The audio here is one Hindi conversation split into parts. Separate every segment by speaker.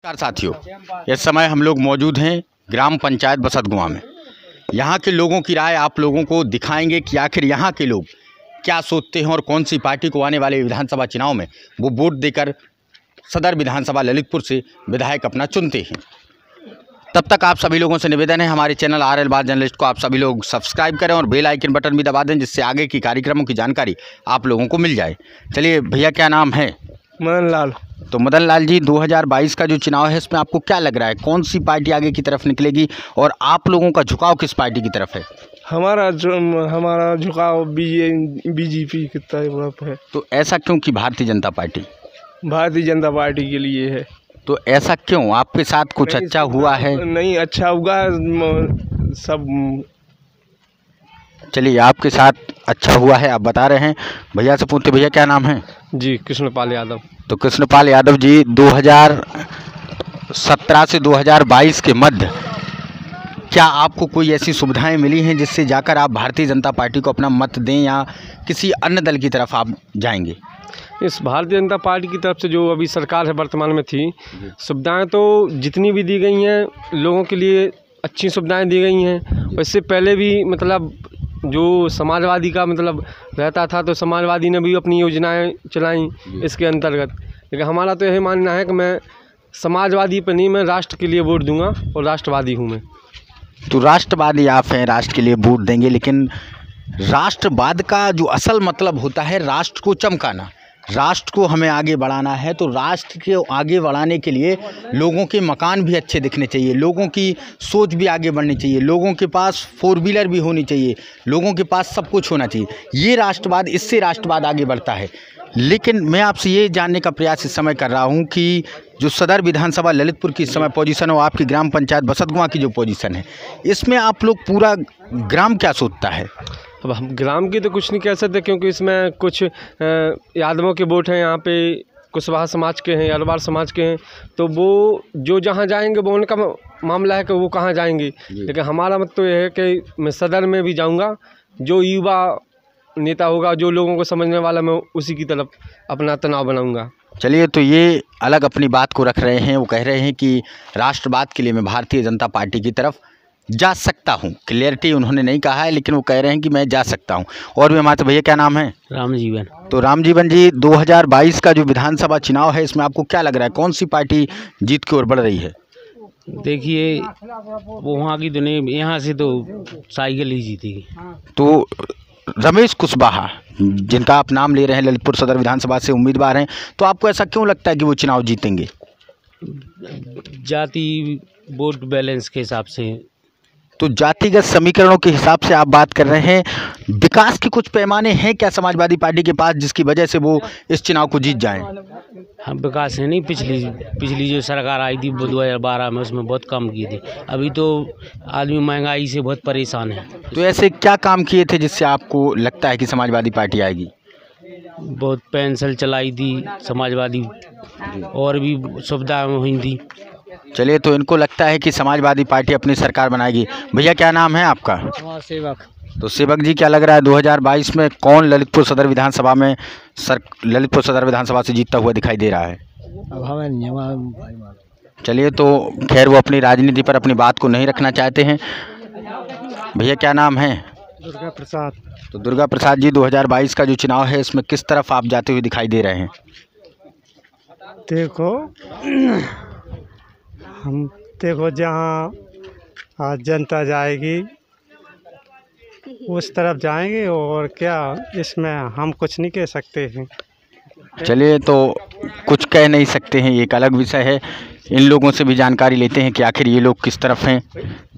Speaker 1: नमस्कार साथियों, इस समय हम लोग मौजूद हैं ग्राम पंचायत बसतगुआं में। यहाँ के लोगों की राय आप लोगों को दिखाएंगे कि आखिर यहाँ के लोग क्या सोचते हैं और कौन सी पार्टी को आने वाले विधानसभा चुनाव में वो वोट देकर सदर विधानसभा ललितपुर से विधायक अपना चुनते हैं। तब तक आप सभी लोगों से निवेदन है, हमारे चैनल RL बात जर्नलिस्ट को आप सभी लोग सब्सक्राइब करें और बेल आइकन बटन भी दबा दें, जिससे आगे की कार्यक्रमों की जानकारी आप लोगों को मिल जाए। चलिए भैया, क्या नाम है?
Speaker 2: मदन लाल।
Speaker 1: तो मदन लाल जी, 2022 का जो चुनाव है इसमें आपको क्या लग रहा है, कौन सी पार्टी आगे की तरफ निकलेगी और आप लोगों का झुकाव किस पार्टी की तरफ है?
Speaker 2: हमारा झुकाव बीजेपी की तरफ है।
Speaker 1: तो ऐसा क्यों कि भारतीय जनता पार्टी?
Speaker 2: भारतीय जनता पार्टी के लिए है।
Speaker 1: तो ऐसा क्यों, आपके साथ कुछ अच्छा हुआ है?
Speaker 2: नहीं, अच्छा हुआ सब।
Speaker 1: चलिए, आपके साथ अच्छा हुआ है आप बता रहे हैं। भैया से पूछते, भैया क्या नाम है?
Speaker 2: जी, कृष्णपाल यादव।
Speaker 1: तो कृष्णपाल यादव जी, 2017 से 2022 के मध्य क्या आपको कोई ऐसी सुविधाएं मिली हैं जिससे जाकर आप भारतीय जनता पार्टी को अपना मत दें या किसी अन्य दल की तरफ आप जाएंगे?
Speaker 2: इस भारतीय जनता पार्टी की तरफ से जो अभी सरकार है वर्तमान में थी, सुविधाएं तो जितनी भी दी गई हैं लोगों के लिए अच्छी सुविधाएं दी गई हैं। इससे पहले भी मतलब जो समाजवादी का मतलब रहता था, तो समाजवादी ने भी अपनी योजनाएं चलाई इसके अंतर्गत। लेकिन हमारा तो यही मानना है कि मैं समाजवादी पर नहीं, मैं राष्ट्र के लिए वोट दूंगा और राष्ट्रवादी हूं मैं।
Speaker 1: तो राष्ट्रवादी आप हैं, राष्ट्र के लिए वोट देंगे, लेकिन राष्ट्रवाद का जो असल मतलब होता है राष्ट्र को चमकाना, राष्ट्र को हमें आगे बढ़ाना है। तो राष्ट्र के आगे बढ़ाने के लिए लोगों के मकान भी अच्छे दिखने चाहिए, लोगों की सोच भी आगे बढ़नी चाहिए, लोगों के पास 4 व्हीलर भी होनी चाहिए, लोगों के पास सब कुछ होना चाहिए। ये राष्ट्रवाद, इससे राष्ट्रवाद आगे बढ़ता है। लेकिन मैं आपसे ये जानने का प्रयास इस समय कर रहा हूँ कि जो सदर विधानसभा ललितपुर की इस समय पोजीशन है, आपकी ग्राम पंचायत बसतगुआं की जो पोजीशन है, इसमें आप लोग पूरा ग्राम क्या सोचता है?
Speaker 2: अब हम ग्राम की तो कुछ नहीं कह सकते, क्योंकि इसमें कुछ यादवों के वोट हैं, यहाँ पे कुशवाहा समाज के हैं, अल्वार समाज के हैं। तो वो जो जहाँ जाएंगे वो उनका मामला है कि वो कहाँ जाएंगे। लेकिन हमारा मत तो ये है कि मैं सदर में भी जाऊँगा, जो युवा नेता होगा, जो लोगों को समझने वाला, मैं उसी की तरफ अपना तनाव बनाऊँगा।
Speaker 1: चलिए, तो ये अलग अपनी बात को रख रहे हैं, वो कह रहे हैं कि राष्ट्रवाद के लिए मैं भारतीय जनता पार्टी की तरफ जा सकता हूं। क्लियरिटी उन्होंने नहीं कहा है, लेकिन वो कह रहे हैं कि मैं जा सकता हूं। और भी हमारे, भैया क्या नाम है?
Speaker 3: रामजीवन।
Speaker 1: तो रामजीवन जी, 2022 का जो विधानसभा चुनाव है इसमें आपको क्या लग रहा है, कौन सी पार्टी जीत की ओर बढ़ रही है?
Speaker 3: देखिए, वो वहाँ की दुनिया, यहाँ से तो साइकिल ही जीतेगी।
Speaker 1: तो रमेश कुशवाहा, जिनका आप नाम ले रहे हैं, ललितपुर सदर विधानसभा से उम्मीदवार हैं, तो आपको ऐसा क्यों लगता है कि वो चुनाव जीतेंगे?
Speaker 3: जाति वोट बैलेंस के हिसाब से।
Speaker 1: तो जातिगत समीकरणों के हिसाब से आप बात कर रहे हैं। विकास के कुछ पैमाने हैं क्या समाजवादी पार्टी के पास जिसकी वजह से वो इस चुनाव को जीत जाएं?
Speaker 3: हाँ, विकास है नहीं। पिछली जो सरकार आई थी 2012 में, उसमें बहुत कम की थी। अभी तो आदमी महंगाई से बहुत परेशान है।
Speaker 1: तो ऐसे क्या काम किए थे जिससे आपको लगता है कि समाजवादी पार्टी आएगी?
Speaker 3: बहुत पेंशन चलाई थी समाजवादी, और भी सुविधाएं हुई थी।
Speaker 1: चलिए, तो इनको लगता है कि समाजवादी पार्टी अपनी सरकार बनाएगी। भैया क्या नाम है आपका?
Speaker 3: सेवक।
Speaker 1: तो सेवक जी, क्या लग रहा है 2022 में कौन ललितपुर सदर विधानसभा में ललितपुर सदर विधानसभा से जीतता हुआ दिखाई दे रहा है? चलिए, तो खैर वो अपनी राजनीति पर अपनी बात को नहीं रखना चाहते हैं। भैया क्या नाम है?
Speaker 2: दुर्गा प्रसाद।
Speaker 1: तो दुर्गा प्रसाद जी, 2022 का जो चुनाव है इसमें किस तरफ आप जाते हुए दिखाई दे रहे हैं?
Speaker 4: देखो जहाँ जनता जाएगी उस तरफ जाएंगे, और क्या इसमें हम कुछ नहीं कह सकते हैं।
Speaker 1: चलिए, तो कुछ कह नहीं सकते हैं, ये एक अलग विषय है। इन लोगों से भी जानकारी लेते हैं कि आखिर ये लोग किस तरफ हैं।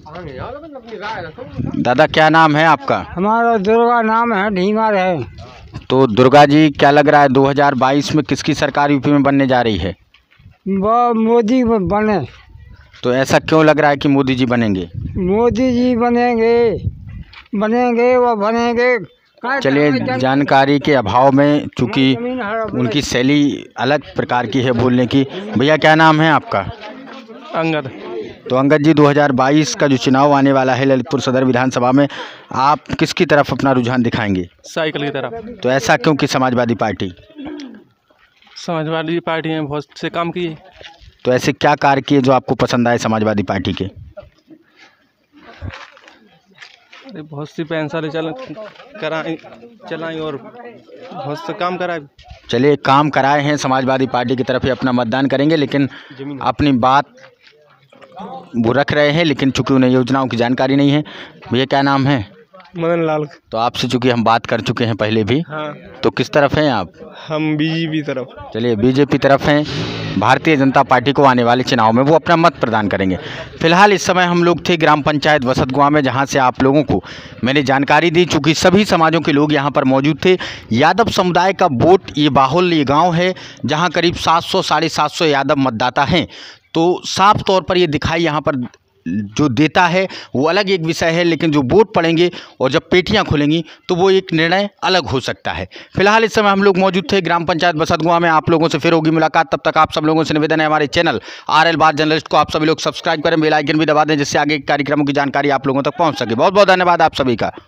Speaker 1: दादा क्या नाम है आपका?
Speaker 5: हमारा दुर्गा नाम है, ढीमार है।
Speaker 1: तो दुर्गा जी, क्या लग रहा है 2022 में किसकी सरकार यूपी में बनने जा रही है?
Speaker 5: वो मोदी बने।
Speaker 1: तो ऐसा क्यों लग रहा है कि मोदी जी बनेंगे?
Speaker 5: मोदी जी बनेंगे वो बनेंगे।
Speaker 1: चलिए, जानकारी के अभाव में, चूँकि उनकी शैली अलग प्रकार की है बोलने की। भैया क्या नाम है आपका?
Speaker 2: अंगद।
Speaker 1: तो अंगद जी, 2022 का जो चुनाव आने वाला है ललितपुर सदर विधानसभा में, आप किसकी तरफ अपना रुझान दिखाएंगे?
Speaker 2: साइकिल की तरफ।
Speaker 1: तो ऐसा क्यों कि समाजवादी पार्टी?
Speaker 2: समाजवादी पार्टी ने बहुत से काम किए।
Speaker 1: तो ऐसे क्या कार्य किए जो आपको पसंद आए समाजवादी पार्टी के?
Speaker 6: अरे बहुत सी पेंशन चलाई और बहुत से काम कराए।
Speaker 1: चलिए, काम कराए हैं, समाजवादी पार्टी की तरफ ही अपना मतदान करेंगे, लेकिन अपनी बात वो रख रहे हैं, लेकिन चूंकि उन्हें योजनाओं की जानकारी नहीं है। भैया क्या नाम है?
Speaker 6: मदन लाल।
Speaker 1: तो आपसे चूंकि हम बात कर चुके हैं पहले भी,
Speaker 6: हाँ,
Speaker 1: तो किस तरफ हैं आप?
Speaker 6: हम बीजेपी तरफ।
Speaker 1: चलिए, बीजेपी तरफ हैं। भारतीय जनता पार्टी को आने वाले चुनाव में वो अपना मत प्रदान करेंगे। फिलहाल इस समय हम लोग थे ग्राम पंचायत वसतगुआ में, जहां से आप लोगों को मैंने जानकारी दी। चूँकि सभी समाजों के लोग यहां पर मौजूद थे। यादव समुदाय का वोट ये बाहुल ये गाँव है, जहाँ करीब 700 साढ़े 700 यादव मतदाता हैं। तो साफ तौर पर ये दिखाई यहाँ पर जो देता है वो अलग एक विषय है, लेकिन जो वोट पड़ेंगे और जब पेटियां खुलेंगी तो वो एक निर्णय अलग हो सकता है। फिलहाल इस समय हम लोग मौजूद थे ग्राम पंचायत वसतगुआ में। आप लोगों से फिर होगी मुलाकात, तब तक आप सब लोगों से निवेदन है हमारे चैनल RL बात जर्नलिस्ट को आप सभी लोग सब्सक्राइब करें, बेल आइकन भी दबा दें, जिससे आगे कार्यक्रमों की जानकारी आप लोगों तक पहुँच सके। बहुत बहुत धन्यवाद आप सभी का।